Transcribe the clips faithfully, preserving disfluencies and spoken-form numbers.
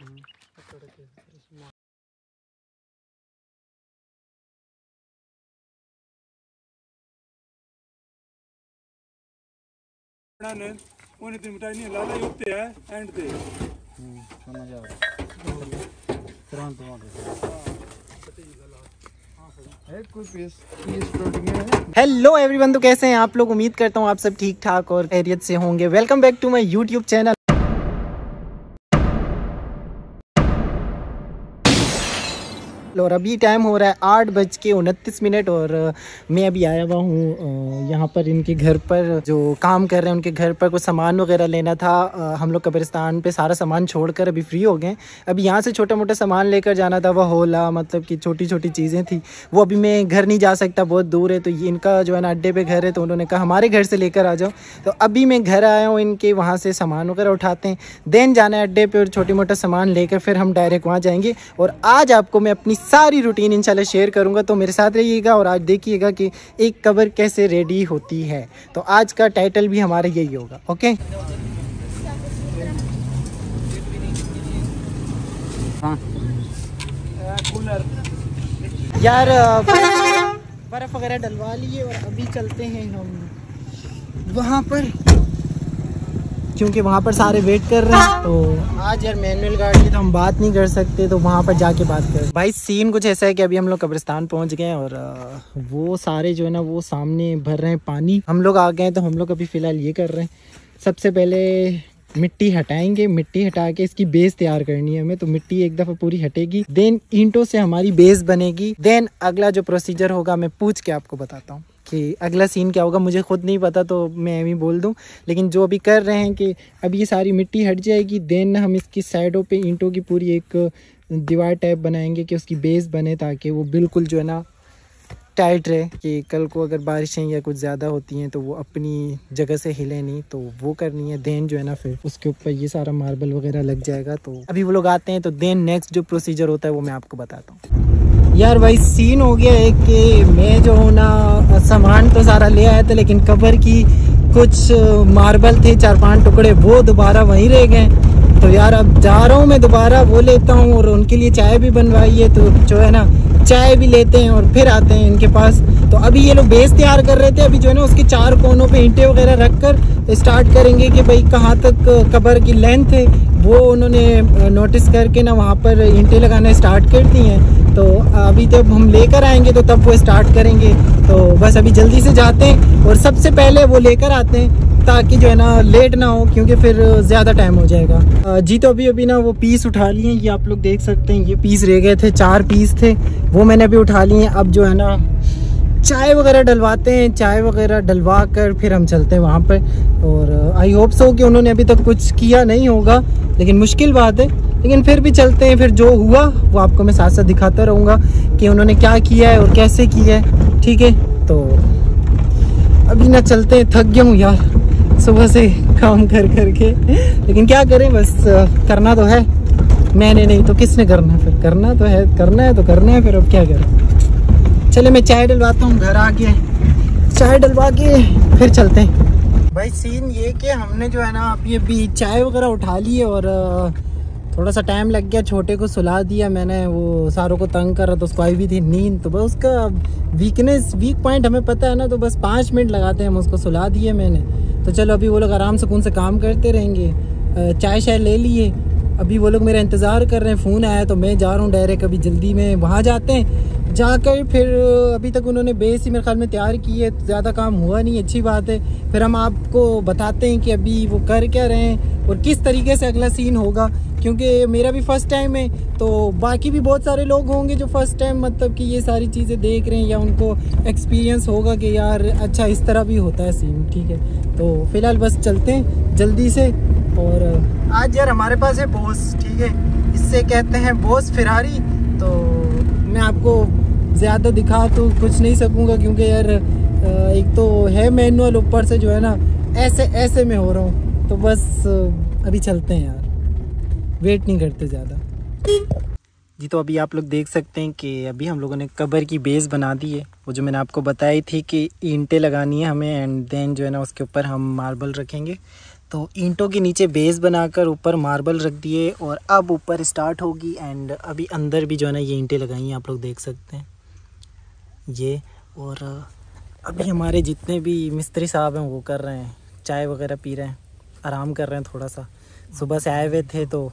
Hello everyone, तो कैसे हैं आप लोग। उम्मीद करता हूँ आप सब ठीक ठाक और खैरियत से होंगे। Welcome back to my YouTube channel. और अभी टाइम हो रहा है आठ बज के उनतीस मिनट और मैं अभी आया हुआ हूँ यहाँ पर इनके घर पर। जो काम कर रहे हैं उनके घर पर कुछ सामान वगैरह लेना था। हम लोग कब्रिस्तान पे सारा सामान छोड़कर अभी फ्री हो गए। अभी यहाँ से छोटा मोटा सामान लेकर जाना था, वह होला मतलब कि छोटी छोटी चीज़ें थी, वो अभी मैं घर नहीं जा सकता, बहुत दूर है। तो ये इनका जो है ना अड्डे पे घर है, तो उन्होंने कहा हमारे घर से लेकर आ जाओ। तो अभी मैं घर आया हूँ इनके, वहाँ से सामान वगैरह उठाते हैं, देन जाना है अड्डे पे और छोटी मोटा सामान लेकर फिर हम डायरेक्ट वहाँ जाएंगे। और आज आपको मैं अपनी सारी रूटीन इंशाल्लाह शेयर करूंगा, तो मेरे साथ रहिएगा और आज देखिएगा कि एक कब्र कैसे रेडी होती है। तो आज का टाइटल भी हमारा यही होगा। ओके हाँ यार, बर्फ वगैरह डलवा लिए और अभी चलते हैं हम वहाँ पर, क्योंकि वहाँ पर सारे वेट कर रहे हैं। तो आज यार मैनुअल गाड़ी है तो हम बात नहीं कर सकते, तो वहाँ पर जाके बात करें। भाई सीन कुछ ऐसा है कि अभी हम लोग कब्रिस्तान पहुँच गए और वो सारे जो है ना वो सामने भर रहे हैं पानी। हम लोग आ गए तो हम लोग अभी फ़िलहाल ये कर रहे हैं, सबसे पहले मिट्टी हटाएंगे। मिट्टी हटा के इसकी बेस तैयार करनी है हमें। तो मिट्टी एक दफ़ा पूरी हटेगी, देन ईंटों से हमारी बेस बनेगी। देन अगला जो प्रोसीजर होगा मैं पूछ के आपको बताता हूँ कि अगला सीन क्या होगा। मुझे खुद नहीं पता तो मैं अभी बोल दूं, लेकिन जो अभी कर रहे हैं कि अब ये सारी मिट्टी हट जाएगी, देन हम इसकी साइडों पे ईंटों की पूरी एक दीवार टाइप बनाएंगे कि उसकी बेस बने, ताकि वो बिल्कुल जो है ना टाइट रहे कि कल को अगर बारिशें या कुछ ज़्यादा होती हैं तो वो अपनी जगह से हिले नहीं। तो वो करनी है। देन जो है ना फिर उसके ऊपर ये सारा मार्बल वगैरह लग जाएगा। तो अभी वो लोग आते हैं तो देन नेक्स्ट जो प्रोसीजर होता है वो मैं आपको बताता हूँ। यार भाई सीन हो गया है कि मैं जो हूँ ना सामान तो सारा ले आया था, लेकिन कब्र की कुछ मार्बल थे चार पांच टुकड़े, वो दोबारा वहीं रह गए। तो यार अब जा रहा हूँ मैं दोबारा वो लेता हूँ और उनके लिए चाय भी बनवाई है, तो जो है ना चाय भी लेते हैं और फिर आते हैं इनके पास। तो अभी ये लोग बेस तैयार कर रहे थे, अभी जो है ना उसके चार कोनों पे ईंटें वगैरह रख कर स्टार्ट करेंगे कि भाई कहाँ तक कब्र की लेंथ है। वो उन्होंने नोटिस करके ना वहाँ पर ईंटें लगाना स्टार्ट कर दी हैं। तो अभी जब हम लेकर आएंगे तो तब वो स्टार्ट करेंगे। तो बस अभी जल्दी से जाते हैं और सबसे पहले वो लेकर आते हैं ताकि जो है ना लेट ना हो, क्योंकि फिर ज़्यादा टाइम हो जाएगा। जी तो अभी अभी ना वो पीस उठा लिए हैं, ये आप लोग देख सकते हैं। ये पीस रह गए थे, चार पीस थे, वो मैंने अभी उठा लिए हैं। अब जो है ना चाय वगैरह डलवाते हैं, चाय वगैरह डलवा कर फिर हम चलते हैं वहाँ पर। और आई होप सो कि उन्होंने अभी तक कुछ किया नहीं होगा, लेकिन मुश्किल बात है, लेकिन फिर भी चलते हैं। फिर जो हुआ वो आपको मैं साथ साथ दिखाता रहूँगा कि उन्होंने क्या किया है और कैसे किया है। ठीक है, तो अभी ना चलते हैं। थक गया हूँ यार सुबह से काम कर कर के, लेकिन क्या करें, बस करना तो है। मैंने नहीं तो किसने करना, फिर करना तो है, करना है तो करना है, फिर अब क्या करें। चले मैं चाय डलवाता हूँ, घर आके चाय डलवा के फिर चलते हैं। भाई सीन ये कि हमने जो है ना अभी अभी चाय वगैरह उठा ली है और थोड़ा सा टाइम लग गया। छोटे को सुला दिया मैंने, वो सारों को तंग कर रहा था, उसको आई भी थी नींद। तो बस उसका वीकनेस वीक पॉइंट हमें पता है ना, तो बस पाँच मिनट लगाते हैं हम, उसको सुला दिए मैंने। तो चलो अभी वो लोग आराम सुकून से काम करते रहेंगे। चाय शाय ले लिए, अभी वो लोग मेरा इंतज़ार कर रहे हैं। फ़ोन आया तो मैं जा रहा हूँ डायरेक्ट, अभी जल्दी में वहाँ जाते हैं। जाकर फिर अभी तक उन्होंने बेस ही मेरे ख्याल में तैयार की है, ज़्यादा काम हुआ नहीं, अच्छी बात है। फिर हम आपको बताते हैं कि अभी वो कर क्या रहे हैं और किस तरीके से अगला सीन होगा, क्योंकि मेरा भी फ़र्स्ट टाइम है। तो बाकी भी बहुत सारे लोग होंगे जो फ़र्स्ट टाइम मतलब कि ये सारी चीज़ें देख रहे हैं, या उनको एक्सपीरियंस होगा कि यार अच्छा इस तरह भी होता है सीन। ठीक है, तो फ़िलहाल बस चलते हैं जल्दी से। और आज यार हमारे पास है बोस, ठीक है, इससे कहते हैं बोस फेरारी। तो मैं आपको ज़्यादा दिखा तो कुछ नहीं सकूँगा, क्योंकि यार एक तो है मैनुअल, ऊपर से जो है ना ऐसे ऐसे में हो रहा हूँ। तो बस अभी चलते हैं यार, वेट नहीं करते ज़्यादा। जी तो अभी आप लोग देख सकते हैं कि अभी हम लोगों ने कब्र की बेस बना दी है, वो जो मैंने आपको बताई थी कि ईंटें लगानी है हमें, एंड देन जो है ना उसके ऊपर हम मार्बल रखेंगे। तो ईंटों के नीचे बेस बनाकर ऊपर मार्बल रख दिए और अब ऊपर स्टार्ट होगी। एंड अभी अंदर भी जो है ना ये ईंटें लगाई हैं, आप लोग देख सकते हैं ये। और अभी हमारे जितने भी मिस्त्री साहब हैं वो कर रहे हैं, चाय वगैरह पी रहे हैं, आराम कर रहे हैं थोड़ा सा। सुबह से आए हुए थे तो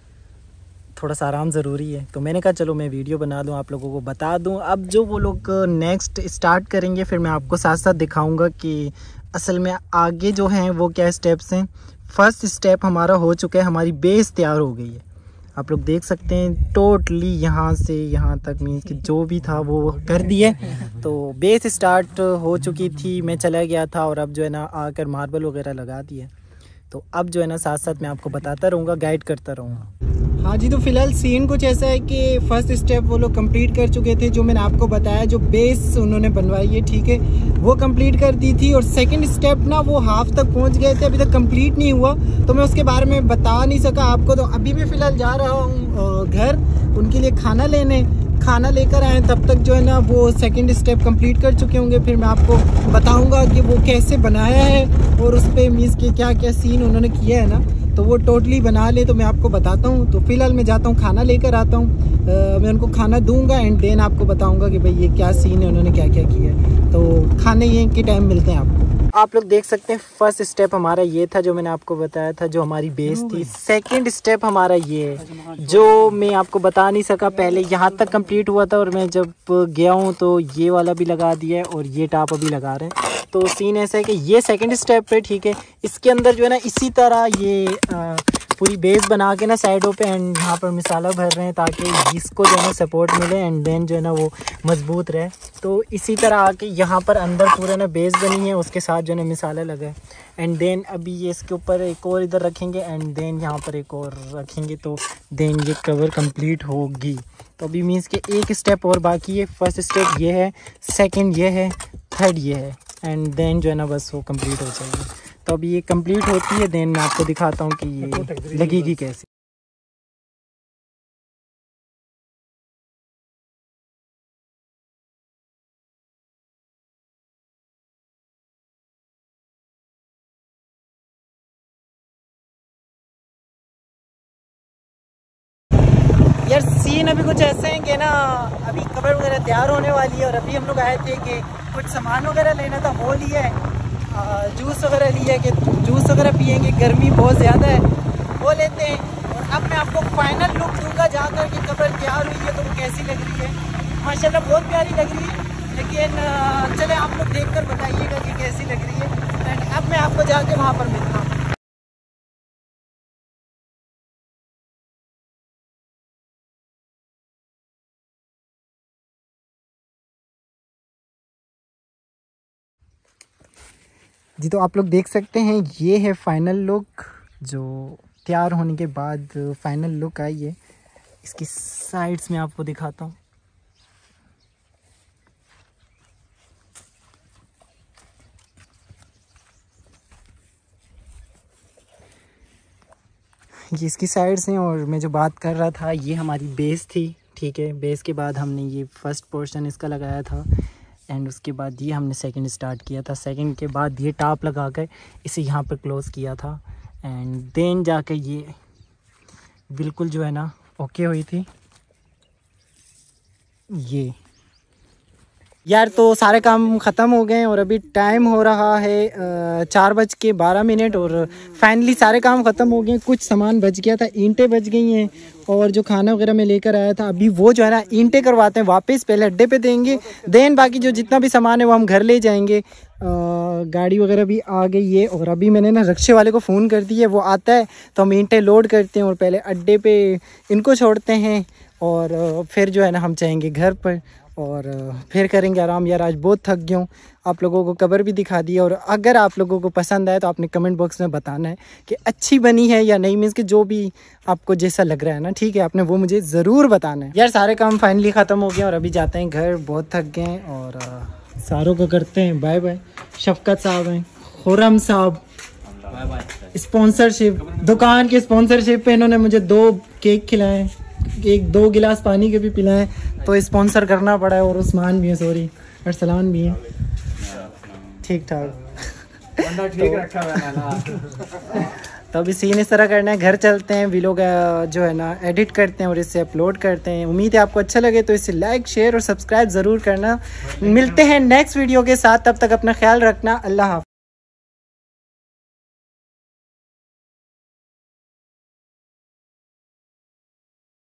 थोड़ा सा आराम ज़रूरी है, तो मैंने कहा चलो मैं वीडियो बना दूं, आप लोगों को बता दूं। अब जो वो लोग नेक्स्ट स्टार्ट करेंगे फिर मैं आपको साथ साथ दिखाऊंगा कि असल में आगे जो हैं वो क्या स्टेप्स हैं। फर्स्ट स्टेप हमारा हो चुका है, हमारी बेस तैयार हो गई है। आप लोग देख सकते हैं टोटली यहाँ से यहाँ तक मीन्स कि जो भी था वो कर दिए। तो बेस स्टार्ट हो चुकी थी, मैं चला गया था और अब जो है ना आकर मार्बल वगैरह लगा दिए। तो अब जो है ना साथ साथ मैं आपको बताता रहूँगा, गाइड करता रहूँगा। हाँ जी, तो फिलहाल सीन कुछ ऐसा है कि फर्स्ट स्टेप वो लोग कंप्लीट कर चुके थे, जो मैंने आपको बताया, जो बेस उन्होंने बनवाई है, ठीक है, वो कंप्लीट कर दी थी। और सेकंड स्टेप ना वो हाफ तक पहुंच गए थे, अभी तक कंप्लीट नहीं हुआ, तो मैं उसके बारे में बता नहीं सका आपको। तो अभी मैं फ़िलहाल जा रहा हूँ घर उनके लिए खाना लेने, खाना लेकर आए, तब तक जो है ना वो सेकंड स्टेप कंप्लीट कर चुके होंगे। फिर मैं आपको बताऊंगा कि वो कैसे बनाया है और उस पर मीन्स के क्या क्या सीन उन्होंने किया है ना, तो वो टोटली बना ले तो मैं आपको बताता हूँ। तो फिलहाल मैं जाता हूँ, खाना लेकर आता हूँ, मैं उनको खाना दूंगा एंड देन आपको बताऊंगा कि भाई ये क्या सीन है, उन्होंने क्या क्या किया है। तो खाने ये के टाइम मिलते हैं आपको। आप लोग देख सकते हैं फर्स्ट स्टेप हमारा ये था जो मैंने आपको बताया था, जो हमारी बेस थी। सेकंड स्टेप हमारा ये है जो मैं आपको बता नहीं सका, पहले यहाँ तक कंप्लीट हुआ था और मैं जब गया हूँ तो ये वाला भी लगा दिया है और ये टाप अभी लगा रहे हैं। तो सीन ऐसा है कि ये सेकंड स्टेप पे, ठीक है, इसके अंदर जो है ना इसी तरह ये आ, पूरी बेस बना के ना साइडों पे एंड यहाँ पर मिसाला भर रहे हैं ताकि इसको जो है ना सपोर्ट मिले एंड देन जो है ना वो मजबूत रहे। तो इसी तरह आके यहाँ पर अंदर पूरा ना बेस बनी है, उसके साथ जो है ना मिसाला लगा है एंड देन अभी ये इसके ऊपर एक और इधर रखेंगे एंड देन यहाँ पर एक और रखेंगे, तो देन ये कवर कंप्लीट होगी। तो अभी मीन्स के एक स्टेप और बाकी है। फर्स्ट स्टेप ये है, सेकेंड ये है, थर्ड ये है एंड देन जो है ना बस वो कंप्लीट हो जाएगी। तो अभी ये कंप्लीट होती है, देन मैं आपको दिखाता हूँ कि ये लगेगी कैसे। यार सीन अभी कुछ ऐसे हैं कि ना अभी कवर वगैरह तैयार होने वाली है और अभी हम लोग आए थे कि कुछ सामान वगैरह लेना था, वो लिया है, जूस वगैरह लिया है कि जूस वगैरह पियेंगे, गर्मी बहुत ज़्यादा है, वो लेते हैं। और अब मैं आपको फाइनल लुक दूंगा जाकर कि कवर तैयार हुई है तो वो कैसी लग रही है। माशाल्लाह बहुत प्यारी लग रही है, लेकिन चले आप लोग देख कर बताइएगा कि कैसी लग रही है। एंड अब मैं आपको जाके वहाँ पर मिलता हूँ। जी, तो आप लोग देख सकते हैं ये है फाइनल लुक, जो तैयार होने के बाद फाइनल लुक आई है। इसकी साइड्स में आपको दिखाता हूँ। ये इसकी साइड्स हैं और मैं जो बात कर रहा था ये हमारी बेस थी, ठीक है। बेस के बाद हमने ये फर्स्ट पोर्शन इसका लगाया था एंड उसके बाद ये हमने सेकंड स्टार्ट किया था। सेकंड के बाद ये टाप लगा कर इसे यहाँ पर क्लोज़ किया था एंड देन जाकर ये बिल्कुल जो है ना ओके हुई थी ये। यार तो सारे काम ख़त्म हो गए और अभी टाइम हो रहा है चार बज के बारह मिनट और फाइनली सारे काम ख़त्म हो गए। कुछ सामान बच गया था, ईंटें बच गई हैं और जो खाना वगैरह मैं लेकर आया था, अभी वो जो है ना ईंटें करवाते हैं वापस, पहले अड्डे पे देंगे, देन बाकी जो जितना भी सामान है वो हम घर ले जाएंगे। आ, गाड़ी वगैरह भी आ गई है और अभी मैंने ना रिक्शे वाले को फ़ोन कर दिया, वो आता है तो हम ईंटें लोड करते हैं और पहले अड्डे पे इनको छोड़ते हैं और फिर जो है ना हम जाएंगे घर पर और फिर करेंगे आराम। यार आज बहुत थक गया हूँ। आप लोगों को कवर भी दिखा दिया और अगर आप लोगों को पसंद आए तो आपने कमेंट बॉक्स में बताना है कि अच्छी बनी है या नहीं, मीन्स कि जो भी आपको जैसा लग रहा है ना, ठीक है, आपने वो मुझे ज़रूर बताना है। यार सारे काम फाइनली ख़त्म हो गए और अभी जाते हैं घर, बहुत थक गए हैं और सारों को करते हैं बाय बाय। शफकत साहब हैं, खुरम साहब, स्पॉन्सरशिप, दुकान के स्पॉन्सरशिप पे इन्होंने मुझे दो केक खिलाए, एक दो गिलास पानी के भी पिलाएं, तो स्पॉन्सर करना पड़ा है। और उस्मान भी है, सॉरी, अरसलान भी है, ठीक ठाक। ठीक रखा मैंने ना। तो अभी सीन इस तरह करना है, घर चलते हैं, वीलॉग जो है ना एडिट करते हैं और इसे अपलोड करते हैं। उम्मीद है आपको अच्छा लगे तो इसे लाइक शेयर और सब्सक्राइब ज़रूर करना। मिलते हैं नेक्स्ट वीडियो के साथ, तब तक अपना ख्याल रखना। अल्लाह हाफ़िज़।